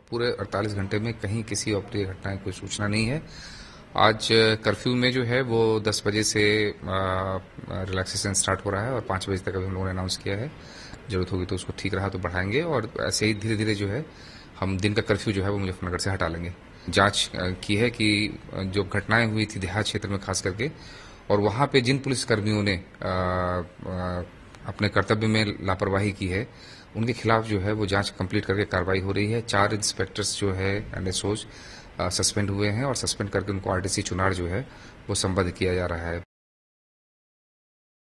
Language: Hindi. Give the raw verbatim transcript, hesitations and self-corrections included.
पूरे अड़तालीस घंटे में कहीं किसी अप्रिय घटना की कोई सूचना नहीं है। आज कर्फ्यू में जो है वो दस बजे से रिलैक्सेशन स्टार्ट हो रहा है और पाँच बजे तक अभी हम लोगों ने अनाउंस किया है। जरूरत होगी तो उसको ठीक रहा तो बढ़ाएंगे और ऐसे ही धीरे धीरे जो है हम दिन का कर्फ्यू जो है वो मुजफ्फरनगर से हटा लेंगे। जांच की है कि जो घटनाएं हुई थी देहात क्षेत्र में खास करके, और वहां पे जिन पुलिसकर्मियों ने आ, आ, अपने कर्तव्य में लापरवाही की है उनके खिलाफ जो है वो जांच कंप्लीट करके कार्रवाई हो रही है। चार इंस्पेक्टर्स जो है एनएसओज सस्पेंड हुए हैं और सस्पेंड करके उनको आरटीसी चुनार जो है वो संबद्ध किया जा रहा है।